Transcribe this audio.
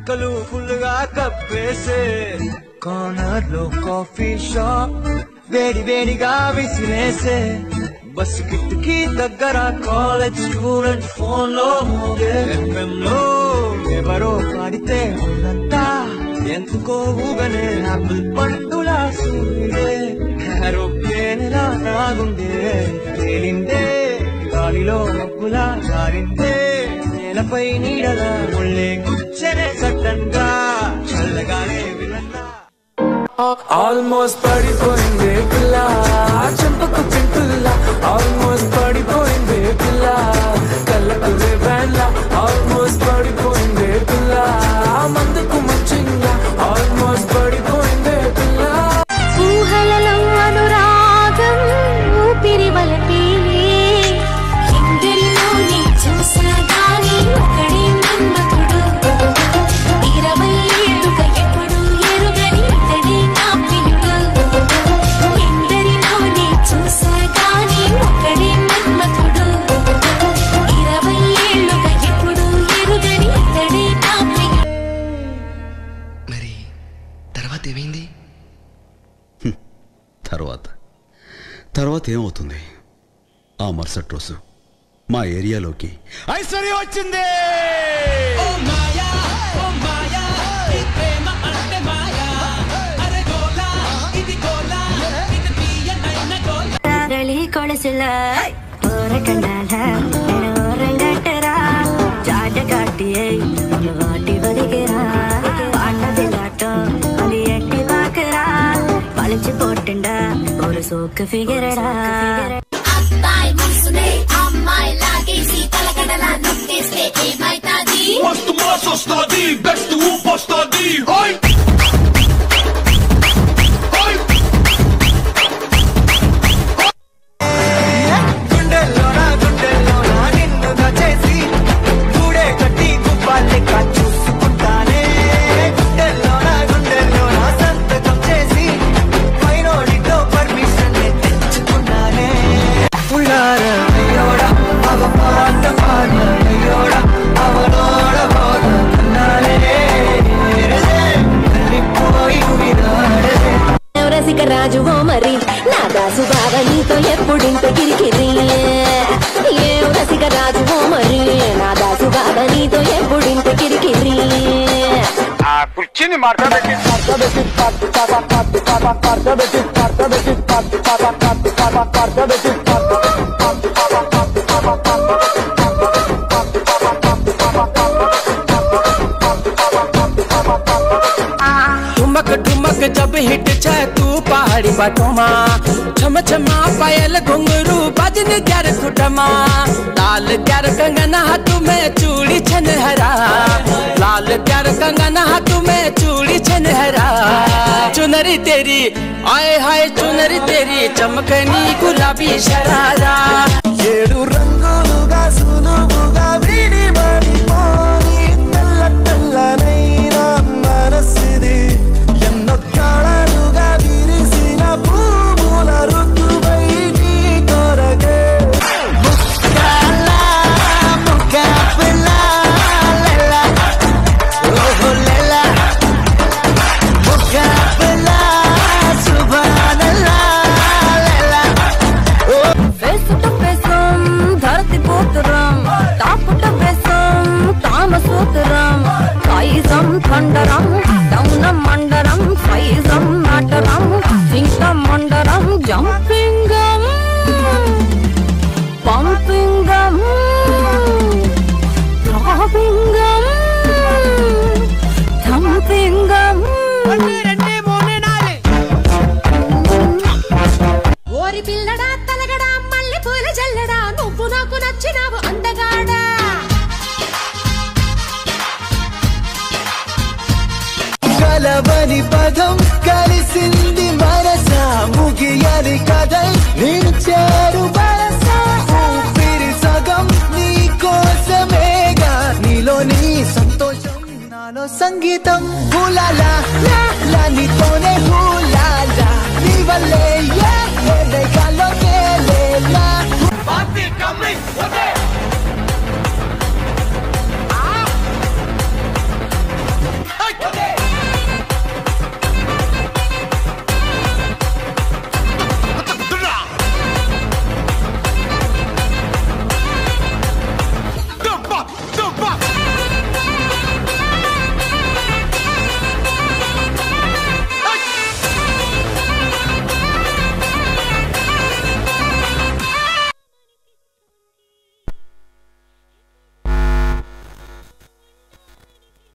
చుక్కలు ఫుల్గా కప్పేసే కార్నర్ లో కాఫీ షాప్ వేడి వేడిగా విసిరేసే బస్ కిటికీ దగ్గర కాలేజ్ స్టూడెంట్ ఫోన్ లో FM లో ఎవరో పాడితే ఉన్నంతా ఎందుకో ఊగనే ఆపిల్ పండులా సూర్యుడే ఏరోప్లేన్ లా నాగుండే తేలిందే గాలిలో మబ్బులా జారిందే నేలపై నీడలా ముళ్ళే గుచ్చనే సట్టంగా చల్లగానే విలన్నా ఆల్మోస్ట్ పడిపోయిందే పిల్ల చెంపకు పింపుల్ల ఆల్మోస్ట్ పడిపోయిందే పిల్ల కళ్ళకు రేబాన్ల ఆల్మోస్ట్ పడిపోయిందే పిల్ల మందుకు మంచింగ ఆల్మోస్ట్ పడిపోయిందే పిల్ల ఊహలలో అనురాగం ఊపిరి వలపేలే ఎందరిలో నీ చూసాగాని ఒకడే నమ్మకుడు 20 ఏళ్ళుగా ఎప్పుడు ఎరుగని ఇతడే నా ప్రియుడు ఎందరిలో నీ చూసాగాని ఒకడే నమ్మకుడు 20 ఏళ్ళుగా ఎప్పుడు ఎరుగని ఇతడే నా ప్రియుడు. మరి తర్వాత ఏమైంది? తర్వాత ఏమవుతుంది? ఆ మరుసటి రోజు మా ఏరియాలోకి ఐశ్వర్య వచ్చింది. రాజు మరి నా దాసు బాబా నీతో ఎప్పుడింత కిరికిరి ఏ రసిక రాజు మరి నా దాసు బాబా నీతో ఎప్పుడింత కిరికిరి కుర్చీని మార్చబెట్టి ठुमक जब हिट छे तू पहाड़ी बाटोमा छम छमा पायल घुंघरू बजन ग्यार खुटमा लाल ग्यार कंगना हाथ में चूड़ी छनहरा लाल ग्यार कंगना हाथ में चूड़ी छनहरा चुनरी तेरी आए हाय चुनरी तेरी चमकनी गुलाबी शरारा ఏడు రంగులుగా సులువుగా విడి పడిపోని తెల్ల తెల్లనైన మనసిది ఎన్నో కళలుగా విరిసిన పువ్వుల ఋతువై నీ కొరకే ముక్కాల ముక్కాపిల్ల లెల ఓహో లెల ముక్కాపిల్ల సుభానల్లా లెల ఫేస్ టు ఫేసం ధరతి పోతురం తాపుట ఫేసం తామసూతురం కాయిజం ఖండరం డౌనం మండరం సైజం నాటరం సింక మండరం జంపింగం పంపింగం థ్రాపింగం థంపింగం ఓరి పిల్లడా తలగడా మల్లె పూల జల్లడా నువ్వు నాకు నచ్చినావు అందగాడా కలవని పదం కలిసింది మనస ముగియని కథై నేను చేరు బరస ఊపిరి సగం నీ కోసమేగా నీలో నీ సంతోషం నాలో సంగీతం హులాలా లా నీతోనే హులాలా నీ వల్లే ఏ గాలో తేలేలా పార్టీ కమింగ్ ఓకే